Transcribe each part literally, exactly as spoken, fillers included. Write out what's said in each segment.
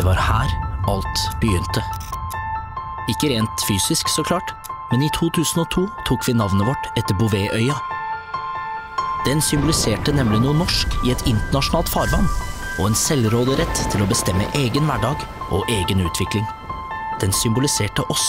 Det var her alt begynte. Ikke rent fysisk så klart, men i to tusen og to tok vi navnet vårt etter Bouvetøya. Den symboliserte nemlig noe norsk i et internasjonalt farvann, og en selvråderett til å bestemme egen hverdag og egen utvikling. Den symboliserte oss.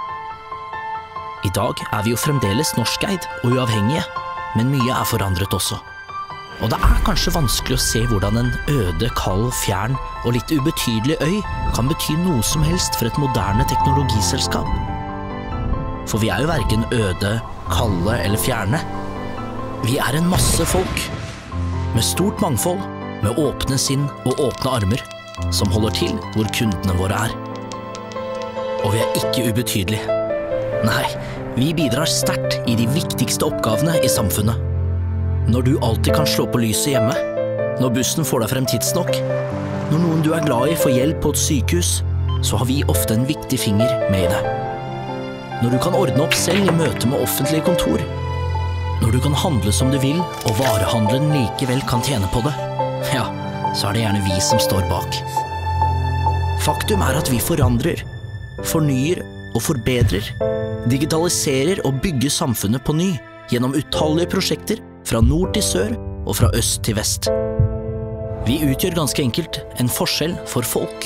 I dag er vi jo fremdeles norskeid og uavhengige, men mye er forandret også. Og det er kanskje vanskelig å se hvordan en øde, kald, fjern og litt ubetydelig øy kan bety noe som helst for et moderne teknologiselskap. For vi er jo hverken øde, kalde eller fjerne. Vi er en masse folk, med stort mangfold, med åpne sinn og åpne armer, som holder til hvor kundene våre er. Og vi er ikke ubetydelige. Nei, vi bidrar sterkt i de viktigste oppgavene i samfunnet. Når du alltid kan slå på lyset hjemme, når bussen får deg frem tidsnok, når noen du er glad i får hjelp på et sykehus, så har vi ofte en viktig finger med i det. Når du kan ordne opp selv i møte med offentlige kontor, når du kan handle som du vil, og varehandelen likevel kan tjene på det, ja, så er det gjerne vi som står bak. Faktum er at vi forandrer, fornyer og forbedrer, digitaliserer og bygger samfunnet på ny, gjennom utallige prosjekter, fra nord til sør og fra øst til vest. Vi utgjør ganske enkelt en forskjell for folk.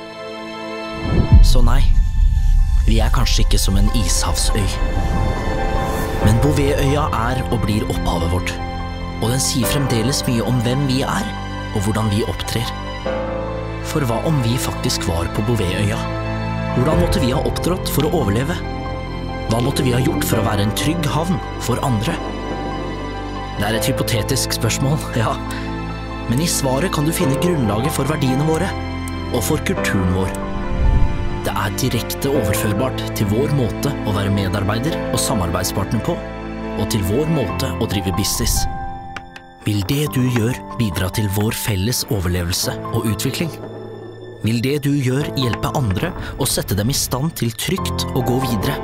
Så nei, vi er kanskje ikke som en ishavsøy. Men Bouvetøya er og blir opphavet vårt, og den sier fremdeles mye om hvem vi er og hvordan vi opptrer. For hva om vi faktisk var på Bouvetøya? Hvordan måtte vi ha opptrådt for å overleve? Hva måtte vi ha gjort for å være en trygg havn for andre? Det er et hypotetisk spørsmål, ja. Men i svaret kan du finne grunnlaget for verdiene våre, og for kulturen vår. Det er direkte overførbart til vår måte å være medarbeider og samarbeidspartner på, og til vår måte å drive business. Vil det du gjør bidra til vår felles overlevelse og utvikling? Vil det du gjør hjelpe andre og sette dem i stand til trygt å gå videre?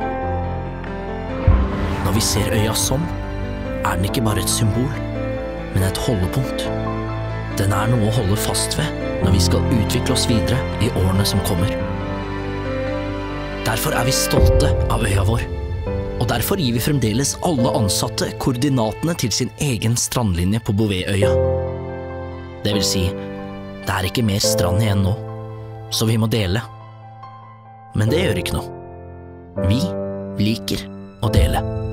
Når vi ser øya sånn, er den ikke bare et symbol, men et holdepunkt. Den er noe å holde fast ved når vi skal utvikle oss videre i årene som kommer. Derfor er vi stolte av øya vår, og derfor gir vi fremdeles alle ansatte koordinatene til sin egen strandlinje på Bouvetøya. Det vil si, det er ikke mer strand igjen nå, så vi må dele. Men det gjør ikke noe. Vi liker å dele.